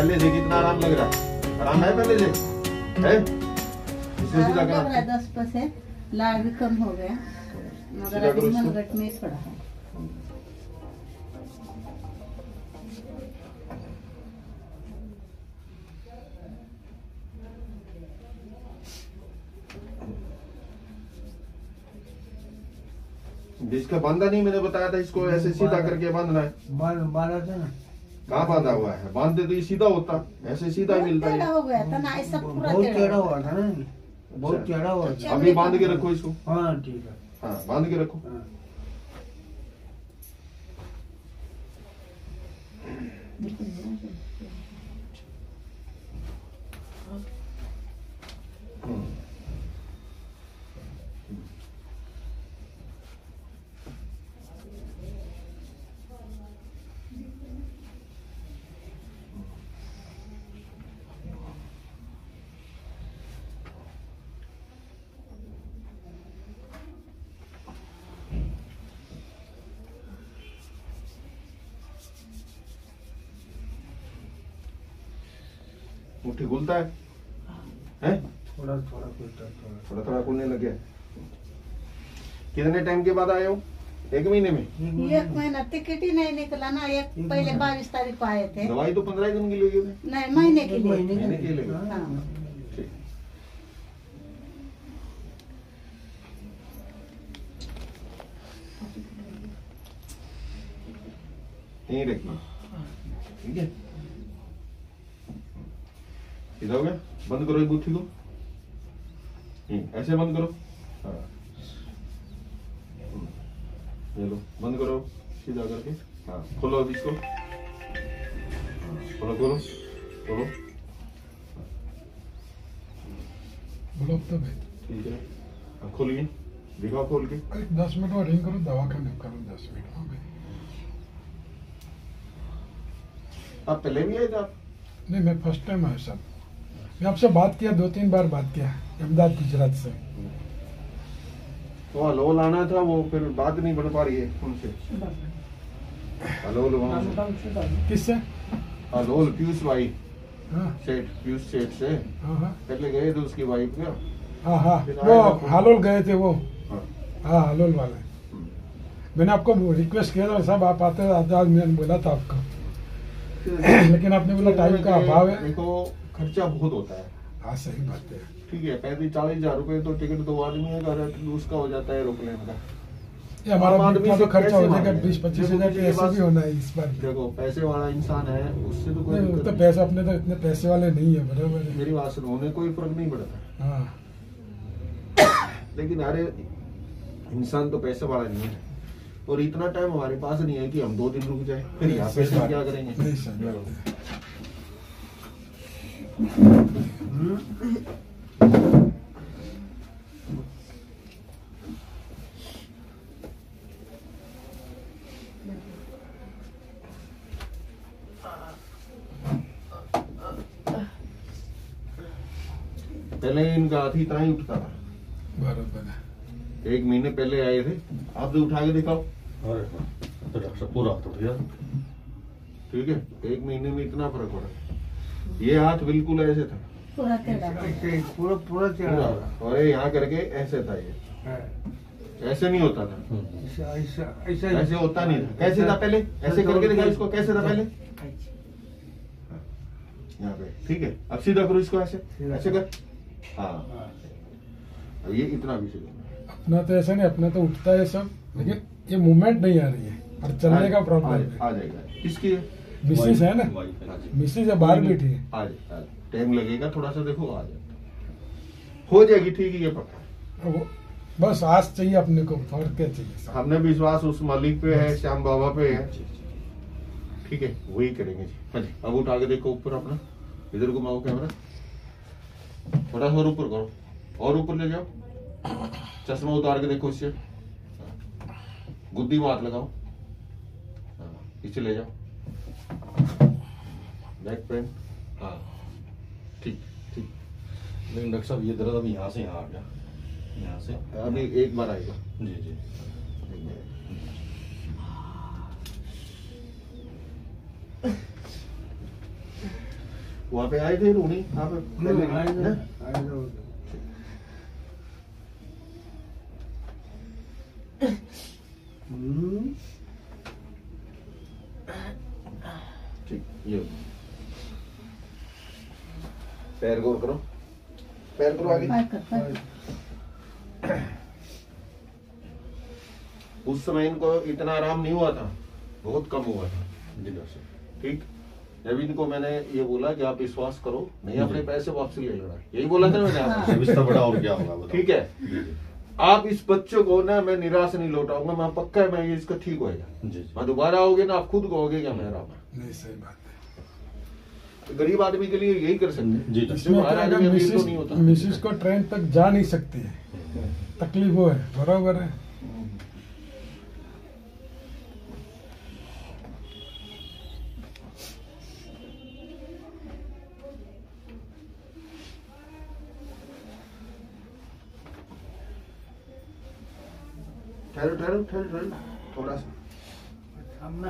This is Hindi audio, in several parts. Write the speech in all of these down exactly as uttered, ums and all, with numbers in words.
पहले से कितना आराम लग रहा है? आराम है पहले से? है? इसमें सीधा करा। दस परसेंट लाड़ भी कम हो गया, मगर अभी मनगट में पड़ा है। इसका बांधा नहीं, मैंने बताया था इसको ऐसे सीधा करके बांधना है। बांधा था ना, कहाँ बांधा हुआ है? बांधते तो ये सीधा होता, ऐसे सीधा ही मिलता है। हो गया था ना, ऐसा पूरा बहुत टेढ़ा हुआ था ना, बहुत टेढ़ा हुआ था। अभी बांध के रखो इसको। हाँ ठीक है, हाँ बांध के रखो। मुट्ठी खुलता है? हैं? थोड़ा थोड़ा खुलता है, थोड़ा थोड़ा खुलने लग गया। कितने टाइम के बाद आए हो? एक महीने में? एक महीना टिकट ही नहीं निकला ना, एक पहले बाईस तारीख को आए थे। दवाई तो पंद्रह दिन की लेगी थे? नहीं, महीने के लिए। महीने के लिए। हाँ। यहीं रखिए, ठीक है? इधर हो गया? बंद करो ये बूथी को, ऐसे बंद करो। हाँ ये लो, बंद करो सीधा करके। हाँ खोलो अब इसको, खोलो खोलो खोलो। बोलो तो भाई, ठीक है, हाँ खोलिए, दिखाओ खोल के। दस मिनट और रिंग करो, दवा का निप करो दस मिनट। हाँ भाई, आप पहले भी आए थे? आप नहीं, मैं फर्स्ट टाइम आया सर। मैं आपसे बात किया, दो तीन बार बात किया, अहमदाबाद गुजरात से। तो हलोल आना था, वो फिर बात नहीं बन पा रही है उनसे। हलोल वहाँ किससे? हलोल पीयूष भाई हाँ सेठ, पीयूष सेठ से हाँ हाँ पहले गए थे उसकी वाइफ का। हाँ हाँ, वो हालोल गए थे वो। हाँ हाँ हालोल वाले। मैंने आपको रिक्वेस्ट किया था साहब, आप आते आज, मैंने बोला था आपको, लेकिन आपने बोला टाइम का अभाव है। देखो खर्चा बहुत होता है। हाँ सही बात है, ठीक है, पैंतीस चालीस हजार रुपए तो टिकट दो आदमी है का उसका हो जाता है एरोप्लेन का। ये हमारा आदमी इतना तो से खर्चा हो कैसे जाएगा, मांगे? बीस पच्चीस देखो, हजार किसी के ऐसे पास- भी होना है इस बार। देखो पैसे वाला इंसान है, उससे तो कोई नहीं, दिक्कत तो नहीं। पैसे अपने तो इतने पैसे वाले नहीं है, बराबर है। मेरी बात सुनो, उन्हें कोई फर्क नहीं पड़ता, हाँ लेकिन अरे इंसान तो पैसे वाला नहीं है, और इतना टाइम हमारे पास नहीं है कि हम दो दिन रुक जाए, फिर यहाँ पे से क्या करेंगे? नहीं सही बात है। पहले इनका हाथी इतना ही उठता था, बराबर है। एक महीने पहले आए थे। आप तो उठा के दिखाओ। अरे तो डॉक्टर साहब पूरा हाथ उठ गया। ठीक है, एक महीने में इतना फर्क पड़ा। ये हाथ बिल्कुल ऐसे था, पूरा टेढ़ा। ऐसे पूरा पूरा टेढ़ा पूरा, हुआ। और ये यहाँ करके ऐसे था, ये हाँ, ऐसे नहीं होता था, ऐसा ऐसा ऐसा ऐसे होता नहीं था। कैसे था पहले? ऐसे करके दिखा इसको, कैसे था पहले? यहाँ पे, ठीक है। अब सीधा करो इसको, ऐसे ऐसे कर। हाँ, अब ये इतना भी सीधा। अपना तो ऐसा नहीं, अपना तो उठता है सब, लेकिन ये मूवमेंट नहीं आ रही है और चलने का प्रॉब्लम है। आ जाएगा। किसकी है? मिसेस है ना, मिसेस है बाहर बैठी है। आ जाए, टाइम लगेगा थोड़ा सा, देखो आ जाए, हो जाएगी, ठीक है, ये पक्का। वो बस आस चाहिए अपने को, और क्या चाहिए। हमने विश्वास उस मालिक पे है, श्याम बाबा पे है, ठीक है, वही करेंगे जी। हाँ जी, अब उठा के देखो ऊपर अपना, इधर घुमाओ कैमरा, थोड़ा सा और ऊपर करो, और ऊपर ले जाओ, चश्मा उतार के देखो इससे, गुद्दी में हाथ लगाओ, इसे ले जाओ, बैक पेन, हाँ ठीक ठीक। लेकिन डॉक्टर साहब ये दर्द अभी यहाँ से यहाँ आ गया, यहाँ से अभी एक बार आएगा जी जी। वहाँ पे आए थे रूनी आप पहले, आए हैं? ना आए ना हम्म ठीक, ये पैर गोल करो, पैर करो आगे। पैर कर, पैर कर। उस समय इनको इतना आराम नहीं हुआ था, बहुत कम हुआ था। जी डॉक्टर साहब। ठीक, जब इनको मैंने ये बोला कि आप विश्वास करो, नहीं अपने पैसे वापस ले लेना, यही बोला था ना मैंने आपको। अब इससे बड़ा और क्या होगा बताओ। ठीक है, जी जी आप इस बच्चे को ना मैं निराश नहीं लौटाऊंगा, मैं पक्का है मैं ये इसका ठीक होएगा। जी जी। मैं दोबारा आओगे ना आप खुद कहोगे क्या मेरा मैं। नहीं सही बात है। गरीब आदमी के लिए यही कर सकते हैं। जी डॉक्टर इसमें हर क्या आदमी है, अमीर तो मिसिस नहीं होता। मिसिस को ट्रेन तक जा नहीं सकती है, तकलीफ वो है, बराबर है। ठहरो ठहरो ठहरो ठहरो थोड़ा सा, सामने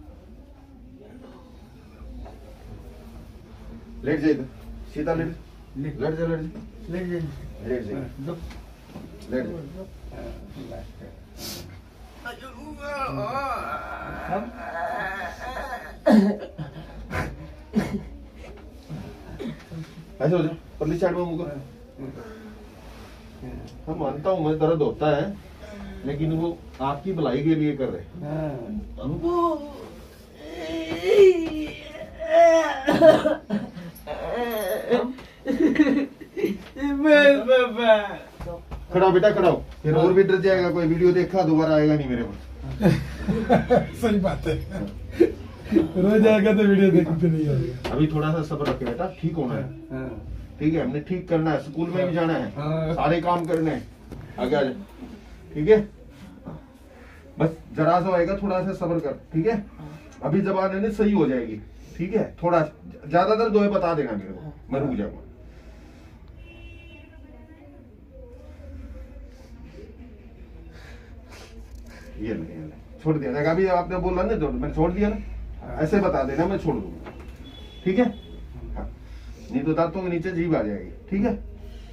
लेट जाइए, सीधा लेट, ले लेट जा, लेट जा, ले ले लेट जाइए, दो लेट जा। ऐसे हो जाओ, परली साइड में मुंह करो। मैं मानता हूँ मैं दर्द होता है, लेकिन वो आपकी भलाई के लिए कर रहे हैं। खड़ा हो बेटा, खड़ा हो, फिर और भी डर जाएगा, कोई वीडियो देखा दोबारा आएगा नहीं मेरे पास। सही बात है, रोज आएगा तो वीडियो देखते नहीं आएगा। अभी थोड़ा सा सब्र रखे बेटा, ठीक होना है। ठीक है, हमने ठीक करना है, स्कूल में भी जाना है, सारे काम करने हैं, आगे आ जा। ठीक है, बस जरा सा आएगा, थोड़ा सा सब्र कर। ठीक है, अभी जबान है ना सही हो जाएगी। ठीक है, थोड़ा ज्यादा दर्द होए बता देना मेरे को, मैं रुक जाऊंगा। ये ले, ये ले, छोड़ दिया जाएगा। अभी आपने बोला ना, मैंने छोड़ दिया ना, ऐसे बता देना, मैं छोड़ दूंगा। ठीक है, हाँ, नहीं तो दांतों के नीचे जीभ आ जाएगी। ठीक है,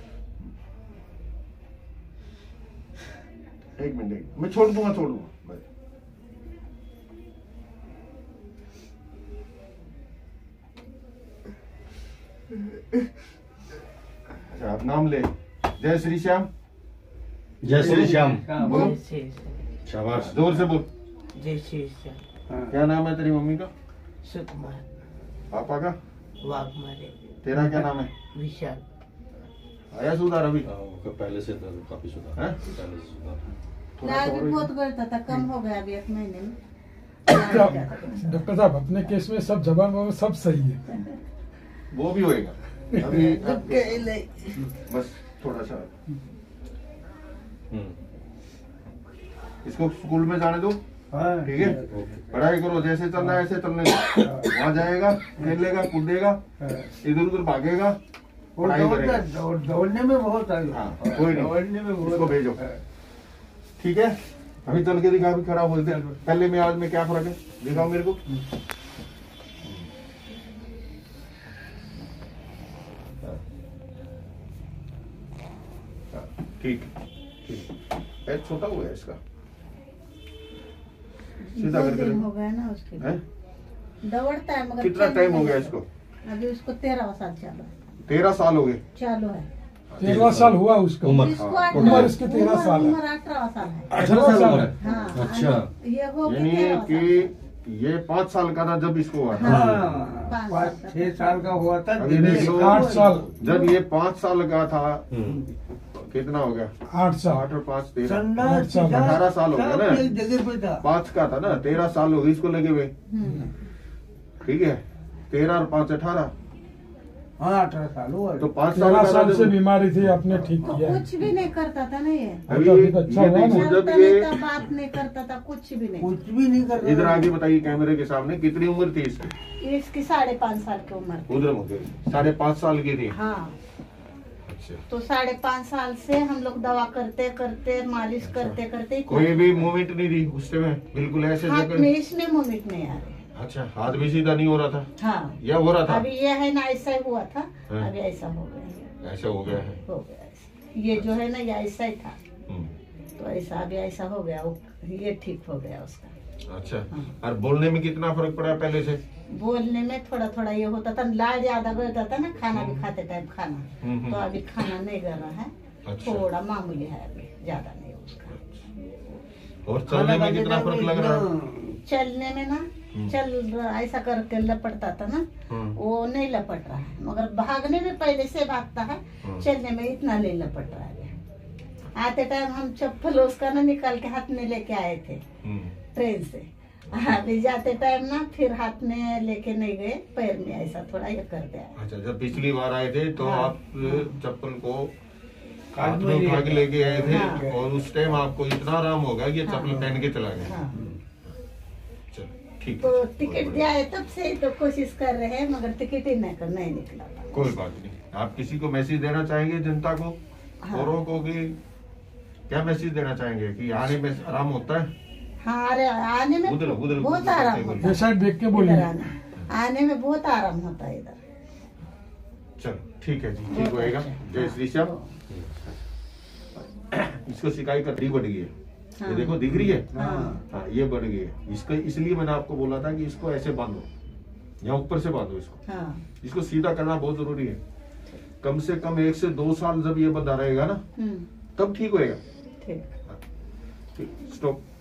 एक मिनट, एक मैं छोड़ दूंगा, छोड़ दूंगा बस। अच्छा, आप नाम ले, जय श्री श्याम। जय श्री श्याम। बोलो, जय श्री श्याम। शाबाश। जोर से बोल। जय श्री श्याम। क्या नाम है तेरी मम्मी का, सुकुमार पापा का, वाघमारे, तेरा क्या नाम है? विशाल। आया सुधार अभी? हाँ, वो पहले से तो काफी सुधार हैं? पहले से सुधार। थोड़ा लाल सा भी और- बहुत बढ़ता था, कम हो गया अभी एक महीने में। लाल ज्यादा बढ़ता। डॉक्टर साहब अपने केस में सब जबान वो सब सही है। वो भी होएगा अभी। अकेले। बस थोड़ा सा हम्म, इसको स्कूल में जाने दो। ठीक है, ओके। पढ़ाई करो, जैसे चल रहा है ऐसे चलने दो। वहाँ जाएगा, खेलेगा, कूदेगा, इधर उधर भागेगा, पढ़ाई करेगा। दौड़- दौड़ने में बहुत आगे। हाँ, कोई नहीं। दौड़ने में बहुत इसको भेजो। ठीक है, अभी चल के दिखा, अभी खड़ा हो जाते हैं। पहले में आज में क्या फर्क है, दिखाओ मेरे को। ठीक ठीक, पैर छोटा हुआ है इसका, सीधा दो करके दिन रखो। हो गया ना उसके हैं? दौड़ता है मगर कितना चलने टाइम हो में गया नहीं। इसको? अभी उसको तेरह साल चालू है। तेरह साल हो गए। चालू है। तेरह साल हुआ उसको। उम्र। इसको हाँ, अठारह- उम्र इसकी तेरह उम्र- साल है। उम्र अठारह साल है। अठारह साल उम्र है। हाँ, अच्छा। ये हो गई यानी तेरह साल। कि ये पाँच साल का था जब इसको हुआ था। हाँ, पाँच पाँच साल छह साल का हुआ था। अभी दिनेश देख लो, का आठ साल। जब ये पाँच साल का था, हम्म, कितना हो गया? आठ साल। आठ और पाँच तेरह, संडास आठ साल, पिशाच अठारह साल हो गया सब ना। एक जगह पे था। पाँच का था ना, तेरह साल हो गए इसको लगे हुए। हम्म। ठीक है, तेरह और पाँच अठारह, हाँ अठारह साल हुआ। तो पाँच साल तेरह का था साल से जब। बीमारी थी, आपने ठीक वो किया। कुछ भी नहीं करता था ना ये। अभी अभी तो अच्छा ये हुआ ना। देखो, जब चलता नहीं ये था, बात नहीं करता था, कुछ भी नहीं। कुछ भी नहीं कर इधर आगे बताइए कैमरे के सामने, कितनी उम्र थी इसकी? इसकी साढ़े पाँच साल की उम्र थी। उधर मुझे साढ़े पाँच साल की थी। हाँ, अच्छा, तो साढ़े पाँच साल से हम लोग दवा करते करते मालिश करते करते कोई भी मूवमेंट नहीं थी उस समय, बिल्कुल ऐसे हाथ जगह। में इसमें मूवमेंट नहीं आ रही। अच्छा, हाथ भी सीधा नहीं हो रहा था हाँ या हो रहा था? अभी ये है ना ऐसा ही हुआ था, हाँ। अभी ऐसा हो गया, ऐसा हो गया है। हो गया ऐसा। ये जो है ना ये ऐसा ही था, हम्म, तो ऐसा अभी ऐसा हो गया, वो ये ठीक हो गया उसका। अच्छा। हाँ। और बोलने में कितना फर्क पड़ा पहले से? बोलने में थोड़ा थोड़ा ये होता था, लाल ज्यादा रहता था ना, खाना भी खाते टाइम खाना, हम्म, हम्म। तो अभी खाना नहीं कर रहा है, अच्छा। थोड़ा मामूली है, अभी ज्यादा नहीं उसका। और चलने में कितना फर्क लग रहा है? चलने में ना चल रहा- ऐसा करके लपटता था ना, हम्म। वो नहीं लपट रहा है, मगर भागने में पहले से भागता है, हम्म। चलने में इतना नहीं लपट रहा है। आते टाइम हम चप्पल उसका ना निकाल के हाथ में लेके आए थे हम्म, ट्रेन से, अभी जाते टाइम ना फिर हाथ में लेके नहीं गए, पैर में ऐसा थोड़ा ये कर दिया। अच्छा, जब पिछली बार आए थे तो हाँ। आप चप्पल को हाथ काट में में उठा के लेके आए थे हाँ। और उस टाइम आपको इतना आराम होगा कि ये हाँ। चप्पल पहन के चला गया। हाँ। चलो ठीक तो है, टिकट बहुत दिया है तब से तो कोशिश कर रहे हैं, मगर टिकट ही नहीं कर नहीं निकला था। बढ़िया। कोई बात नहीं। आप किसी को मैसेज देना चाहेंगे जनता को, हाँ। औरों को, कि क्या मैसेज देना चाहेंगे कि आने में आराम होता है? हाँ, अरे आने में उधर- उधर- बहुत उधर आराम करके होता बोलिए। है, ये साइड देख के इधर बोलिए। आने आने में बहुत आराम होता है इधर। चलो ठीक है जी, ठीक बहुत होएगा। अच्छा। जय श्री श्याम। इसको सिकाई का डी बढ़ गई है, ये हाँ। देखो दिख रही है। हाँ। हाँ, ये बढ़ गई है। इसको इसलिए मैंने आपको बोला था कि इसको ऐसे बांधो, यहाँ ऊपर से बांधो इसको। हाँ। इसको सीधा करना बहुत जरूरी है। कम से कम एक से दो साल जब ये बंधा रहेगा ना, हम्म, तब ठीक होएगा। ठीक। ठीक, स्टॉप।